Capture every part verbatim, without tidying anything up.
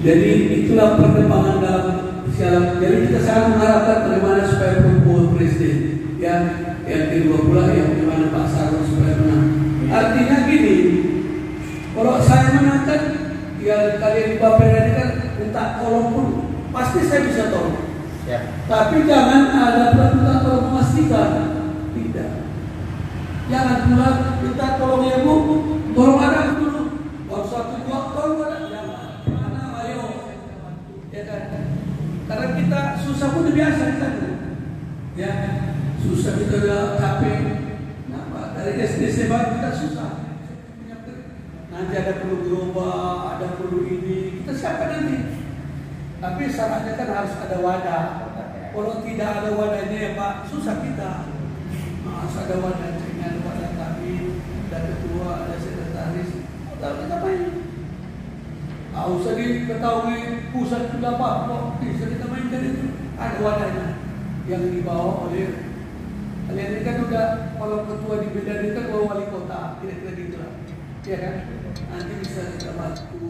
Jadi itulah perkembangan dalam siaran. Jadi kita sangat mengharapkan bagaimana supaya perempuan presiden, ya, yang kedua pula yang bagaimana Pak Sarwo supaya menang. Artinya gini, kalau saya menangkan, ya kalian di Bapeda ini kan minta tolong pun, pasti saya bisa tolong. Ya. Tapi jangan ada minta tolong memastikan, tidak. Jangan pula minta tolong ya Bu, tolong ada dulu. Kalau suatu dua tolong ada, jangan. Mana ayo, ya kan? Karena kita susah pun udah biasa kita, ya susah kita udah capek. Nah, dari S D S M A kita susah. Nanti ada perlu gerobak, ada perlu ini, kita siapa nanti? Tapi syaratnya kan harus ada wadah. Kalau tidak ada wadahnya ya Pak, susah kita. Harus ada wadahnya, ada wadah kami, ada ketua, ada sekretaris. Lalu kita main. Ah, usah diketahui pusat itu apa, kok bisa kita mainkan itu. Ada wadahnya yang dibawa oleh kalian ini kan udah, kalau ketua di Medan itu kan bawa wali kota, kira-kira gitu lah. Ya kan? Nanti bisa kita bantu.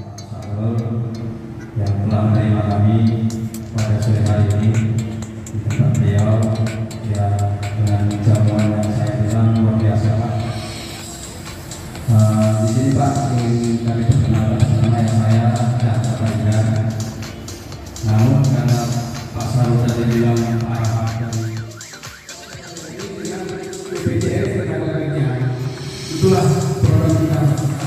Yang telah menerima kami pada sore hari ini di tempat beliau, ya dengan jamuan yang saya bilang luar biasa Pak. Uh, di sini Pak, ingin kami perkenalkan nama yang saya dan Pak Raja. Namun karena Pak Sarwo tadi bilang arahan dari B P J S tenaga itulah program kita.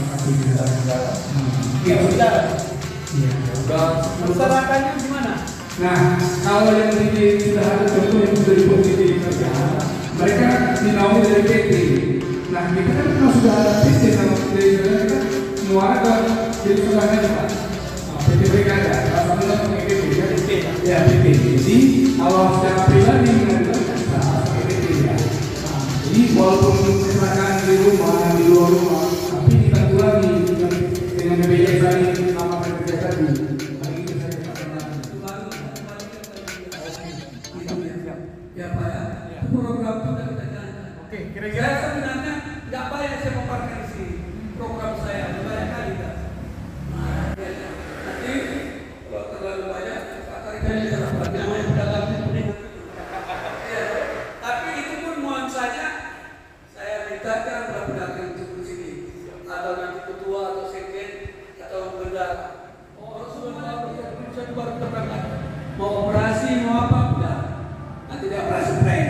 Ya sudah. Masyarakat gimana? Nah, kalau yang ini sudah ada contoh yang sudah diposisi kerja, mereka dinaungi dari P T. Nah, kita kan kalau sudah ada P T, kalau dari kita muara ke jadi saudaranya Pak. P T mereka ada, salah satunya pakai P T, ya P T. Ya P T. Jadi kalau secara pribadi kita bisa pakai P T ya. Jadi walaupun kecelakaan di rumah, di luar rumah, tapi kita kurangi dengan B P J S tadi nama kerja tadi. Ya Pak ya, program itu sudah kita jalankan. Oke, kira-kira sebenarnya nggak banyak saya paparkan di sini. Program saya banyak kali kan. Nah, ya, nanti kalau terlalu banyak, katakan kita dapat namanya pedagang ini. Ya, tapi itu pun nuansanya saya minta kan para pedagang itu di sini, atau nanti ketua atau sekjen atau bendara. Oh, sudah bisa baru terangkan. Mau operasi mau apa enggak? Tidak operasi prank,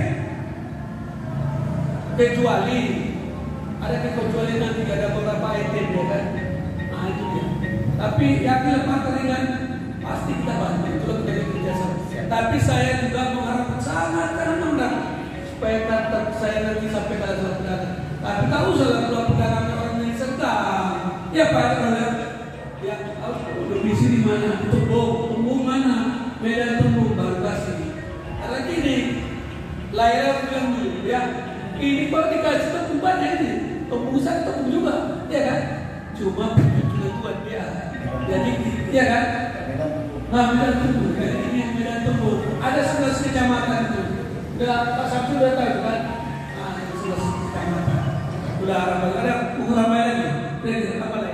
kecuali ada kecuali nanti ada beberapa item ya kan, nah itu dia. Tapi yang lepas ringan pasti kita bantu, itu menjadi kerjasama. Tapi saya juga mengharapkan sangat karena menang supaya kata saya nanti sampai ke dalam pedagang. Tapi tahu salah dua pedagang orang ini sedang, ya Pak ya, yang harus domisili di mana, Tumbung, Tumbung mana, Medan Tumbung baru kasih. Karena gini, layar bilang dulu ya, ini kalau dikasih tepung banyak ini, tepung besar tepung juga, ya kan? Cuma tuan dia, jadi ya kan? Nah, Medan Tumbung, ini yang Medan Tumbung. Ada sebelas kecamatan itu, udah Pak Sabtu udah tahu kan? Ah, sebelas kecamatan. Udah ada ukuran lagi, dari apa lagi?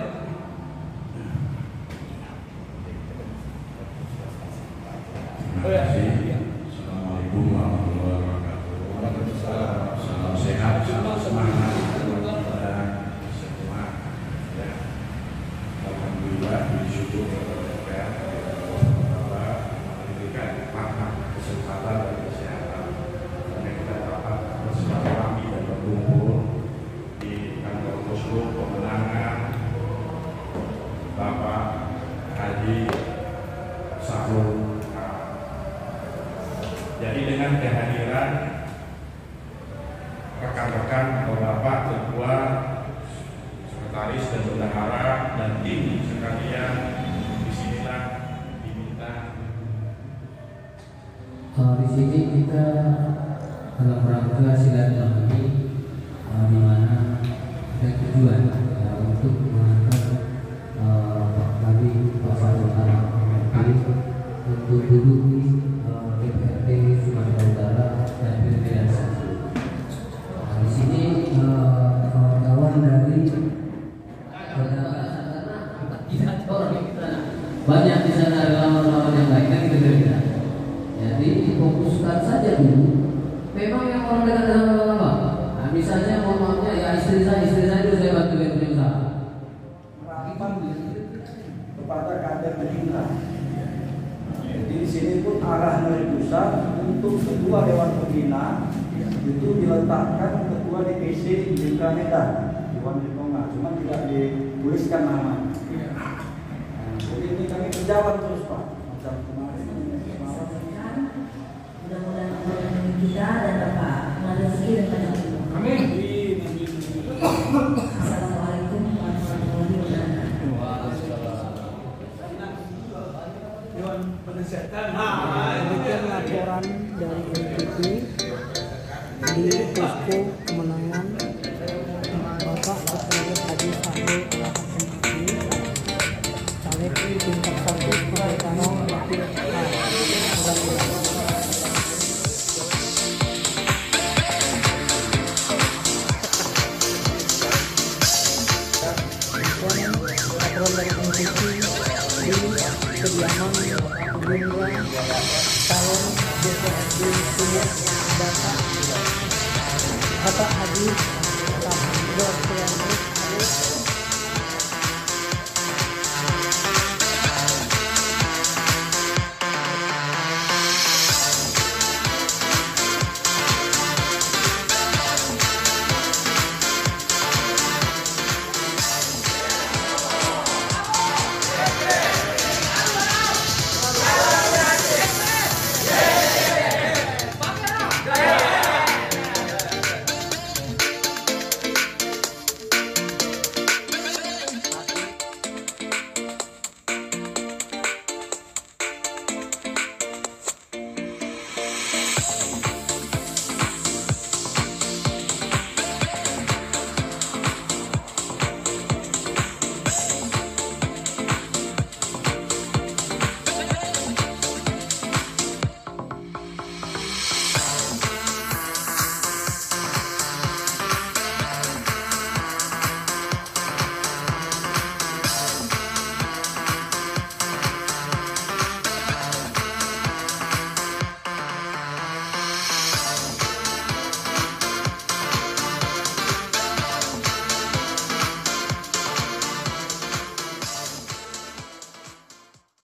Oh ya. Assalamualaikum warahmatullahi wabarakatuh. Salam sehat, salam semangat kepada semua. Ya. Alhamdulillah bersyukur kepada D P R bahwa memberikan makna kesehatan dan kesehatan karena kita dapat bersilaturahmi dan berkumpul di kantor Posko Pemenangan Bapak Haji Sarwo. Jadi dengan kehadiran rekan-rekan atau Bapak Ketua, Sekretaris dan Bendahara dan tim sekalian, disinilah diminta. Uh, di sini kita dalam rangka silaturahmi uh, di mana ada tujuan uh, untuk mengangkat uh, Pak Kadi Pak Sarwo untuk duduk di D P R D Sumatera Utara dan Pilkada satu. Nah, di sini kawan-kawan uh, dari banyak itu memang yang orang dekat dengan lama. Nah, misalnya mohon maafnya ya istri saya, istri saya itu saya bantu bantu usaha. Merapat kepada kader Gerindra. Jadi di sini pun arah dari pusat untuk ketua Dewan Pembina itu diletakkan ketua D P C Gerindra Medan, Iwan Ritonga, cuma tidak dituliskan nama. Nah, jadi ini kami berjalan terus Pak. Macam kemarin. Mudah-mudahan Allah melindungi kita dan Bapak rezeki dan banyak ilmu. Amin. Assalamualaikum warahmatullahi wabarakatuh. Dewan Penasihat. Demikian laporan dari N T P di posko kemenangan Bapak Dr. Haji Sahrul M P caleg tingkat satu Pemerintahan Wakil laporan dari N T P di kediaman Gerindra calon D P R D Sumut Bapak Bapak Haji